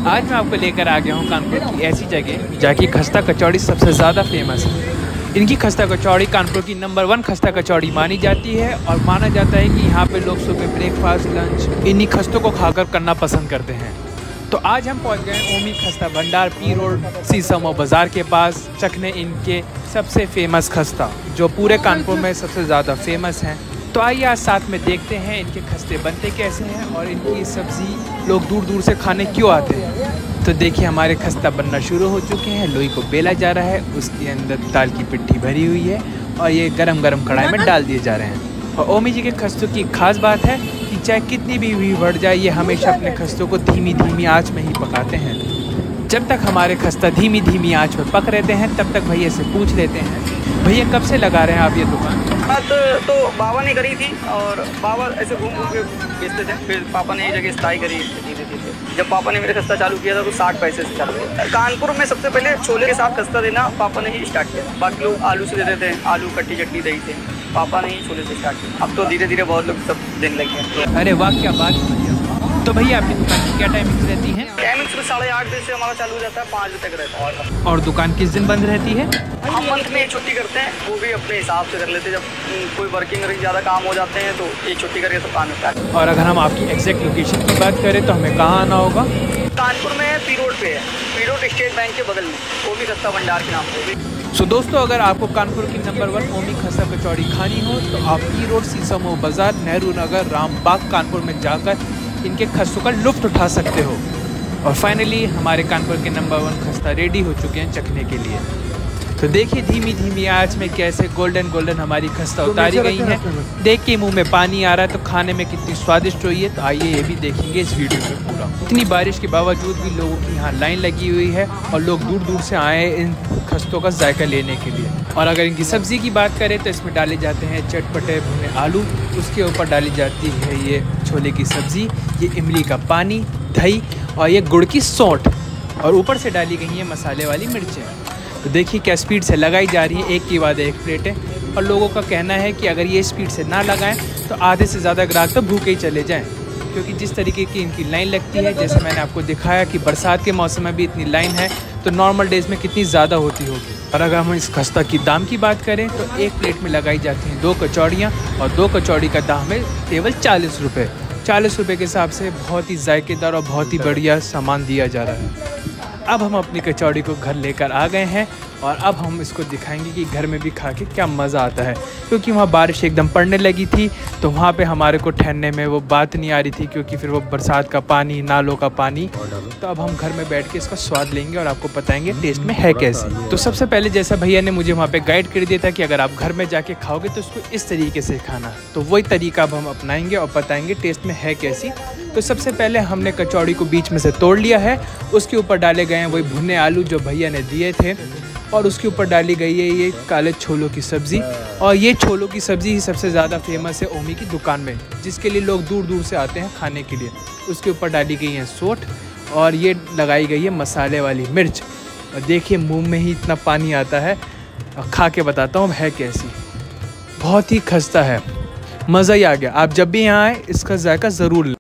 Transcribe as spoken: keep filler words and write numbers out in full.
आज मैं आपको लेकर आ गया हूँ कानपुर की ऐसी जगह जहाँ की खस्ता कचौड़ी सबसे ज़्यादा फेमस है। इनकी खस्ता कचौड़ी कानपुर की नंबर वन खस्ता कचौड़ी मानी जाती है और माना जाता है कि यहाँ पे लोग सुबह ब्रेकफास्ट लंच इन्हीं खस्तों को खाकर करना पसंद करते हैं। तो आज हम पहुँच गए ओमी खस्ता भंडार पी रोड सीसमो बाज़ार के पास चखने इनके सबसे फेमस खस्ता जो पूरे कानपुर में सबसे ज़्यादा फेमस हैं। तो आइए आज साथ में देखते हैं इनके खस्ते बनते कैसे हैं और इनकी सब्ज़ी लोग दूर दूर से खाने क्यों आते हैं। तो देखिए हमारे खस्ता बनना शुरू हो चुके हैं। लोई को बेला जा रहा है, उसके अंदर दाल की पिट्ठी भरी हुई है और ये गरम गरम कढ़ाई में डाल दिए जा रहे हैं। और ओमी जी के खस्तों की खास बात है कि चाहे कितनी भी भीड़ बढ़ जाए ये हमेशा अपने खस्तों को धीमी धीमी आँच में ही पकाते हैं। जब तक हमारे खस्ता धीमी धीमी आँच में पक रहते हैं तब तक भैया से पूछ लेते हैं, भैया कब से लगा रहे हैं आप ये दुकान? बात तो बाबा ने करी थी और बाबा ऐसे घूम घूम के बेचते थे। फिर पापा ने ये जगह स्थाई करी धीरे धीरे। जब पापा ने मेरे खस्ता चालू किया था तो साठ पैसे से चालू किया। कानपुर में सबसे पहले छोले के साथ खस्ता देना पापा ने ही स्टार्ट किया। बाकी लोग आलू से देते थे, आलू खट्टी चटनी दही थे, पापा ने ही छोले से स्टार्ट किया। अब तो धीरे धीरे बहुत लोग सब देने लगे हैं। अरे वाह क्या बात है भैया। तो भैया आपकी दुकान की क्या टाइमिंग रहती है? टाइमिंग सुबह साढ़े आठ बजे से हमारा चालू हो जाता है, पाँच बजे तक रहता है। और दुकान किस दिन बंद रहती है? हम मंथ में छुट्टी करते हैं, वो भी अपने हिसाब से कर लेते हैं। जब कोई वर्किंग ज़्यादा काम हो जाते हैं तो एक छुट्टी करके सब काम होता है। और अगर हम आपकी एग्जैक्ट लोकेशन की बात करें तो हमें कहाँ आना होगा? कानपुर में पी रोड पे है, पी रोड स्टेट बैंक के बगल में ओमी खस्ता भंडार के नाम से। सो so, दोस्तों अगर आपको कानपुर की नंबर वन ओमी खस्ता कचौड़ी खानी हो तो आप पी रोड सीसमो बाज़ार नेहरू नगर रामबाग कानपुर में जाकर इनके खस्तों का लुत्फ़ उठा सकते हो। और फाइनली हमारे कानपुर के नंबर वन खस्ता रेडी हो चुके हैं चखने के लिए। तो देखिए धीमी धीमी आंच में कैसे गोल्डन गोल्डन हमारी खस्ता उतारी गई है। देख के मुंह में पानी आ रहा है तो खाने में कितनी स्वादिष्ट हुई है। तो आइए ये भी देखेंगे इस वीडियो में पूरा। इतनी बारिश के बावजूद भी लोगों की यहाँ लाइन लगी हुई है और लोग दूर दूर से आए इन खस्तों का जायका लेने के लिए। और अगर इनकी सब्ज़ी की बात करें तो इसमें डाले जाते हैं चटपटे भुने आलू, उसके ऊपर डाली जाती है ये छोले की सब्ज़ी, ये इमली का पानी, दही और ये गुड़ की सौंठ और ऊपर से डाली गई है मसाले वाली मिर्चें। तो देखिए क्या स्पीड से लगाई जा रही है, एक के बाद एक प्लेटें। और लोगों का कहना है कि अगर ये स्पीड से ना लगाएं तो आधे से ज़्यादा ग्राहक तो भूखे ही चले जाएं, क्योंकि जिस तरीके की इनकी लाइन लगती है, जैसे मैंने आपको दिखाया कि बरसात के मौसम में भी इतनी लाइन है तो नॉर्मल डेज़ में कितनी ज़्यादा होती होगी। और अगर हम इस खस्ता की दाम की बात करें तो एक प्लेट में लगाई जाती हैं दो कचौड़ियाँ और दो कचौड़ी का दाम है केवल चालीस रुपये। चालीस रुपये के हिसाब से बहुत ही जायकेदार और बहुत ही बढ़िया सामान दिया जा रहा है। अब हम अपनी कचौड़ी को घर लेकर आ गए हैं और अब हम इसको दिखाएंगे कि घर में भी खा के क्या मज़ा आता है। क्योंकि वहाँ बारिश एकदम पड़ने लगी थी तो वहाँ पे हमारे को ठहरने में वो बात नहीं आ रही थी, क्योंकि फिर वो बरसात का पानी, नालों का पानी। तो अब हम घर में बैठ के इसका स्वाद लेंगे और आपको बताएंगे टेस्ट में है कैसी। तो सबसे पहले जैसा भैया ने मुझे वहाँ पे गाइड कर दिया था कि अगर आप घर में जाके खाओगे तो उसको इस तरीके से खाना, तो वही तरीका अब हम अपनाएंगे और बताएंगे टेस्ट में है कैसी। तो सबसे पहले हमने कचौड़ी को बीच में से तोड़ लिया है, उसके ऊपर डाले गए हैं वही भुने आलू जो भैया ने दिए थे और उसके ऊपर डाली गई है ये काले छोलों की सब्ज़ी। और ये छोलों की सब्ज़ी ही सबसे ज़्यादा फेमस है ओमी की दुकान में, जिसके लिए लोग दूर दूर से आते हैं खाने के लिए। उसके ऊपर डाली गई है सौंठ और ये लगाई गई है मसाले वाली मिर्च। और देखिए मुंह में ही इतना पानी आता है, और खा के बताता हूँ है कैसी। बहुत ही खस्ता है, मज़ा ही आ गया। आप जब भी यहाँ आए इसका जायका ज़रूर लें।